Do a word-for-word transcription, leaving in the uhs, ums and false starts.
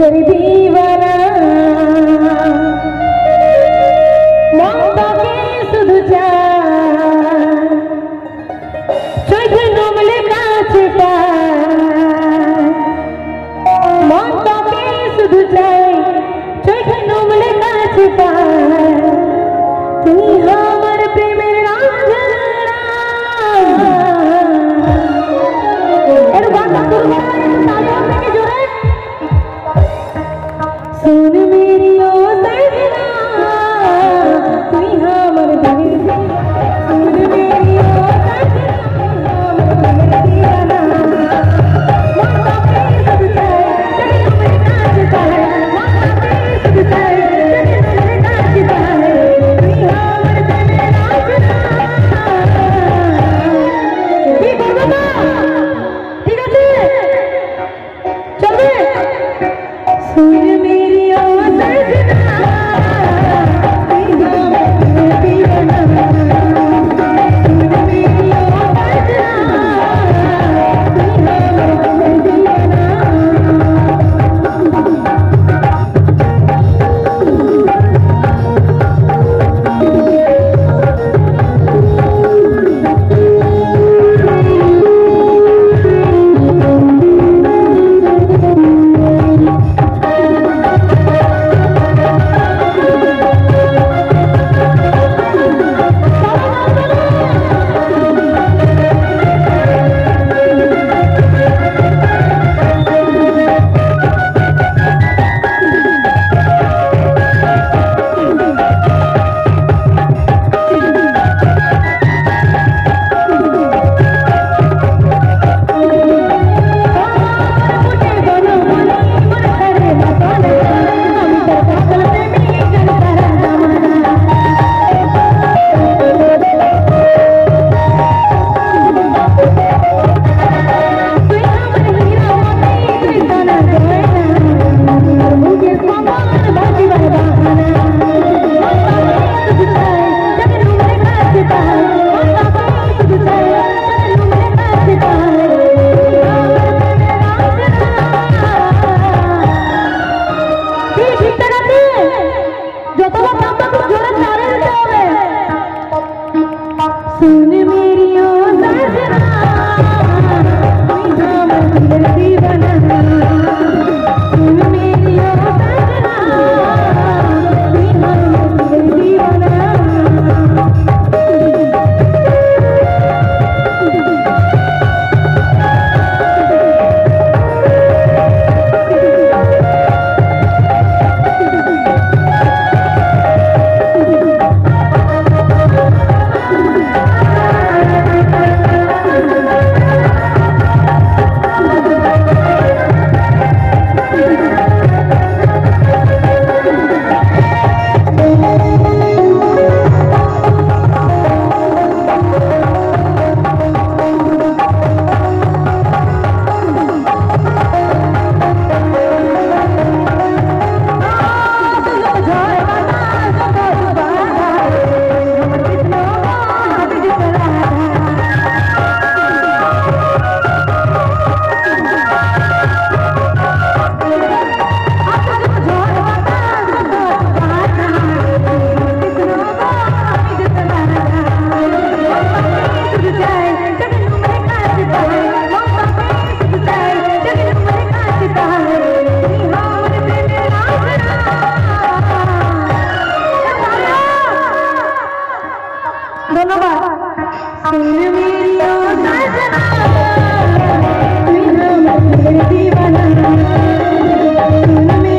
दिलेर दीवाना मन ताके शुधु चाय चोख नमले काछे पाय मन ताके शुधु चाय चोख नमले काछे पाय तुई আমার প্রেমের রাজা এর গান শুরু করা তালিয়া থেকে জোরে सुन मेरी ओ सजना तुई हमर दिल से सुन मेरी ओ सजना हमर दीवाना मन ताके शुधु चाय चोख नमले काछे पाय मन ताके शुधु चाय चोख नमले काछे पाय तुई हमर प्रेमेर राजা কি করব না ঠিক আছে চলবে सुन मेरी ओ सजना तुई हमर दीवाना सुन मेरी ओ सजना तुई हमर दीवाना सुन मेरी ओ सजना तुई हमर दिलेर दीवाना सुन मेरी ओ सजना तुई हमर दिलेर दीवाना धन्यवाद सुन मेरी ओ सजना तुई हमर दिलेर दीवाना सुन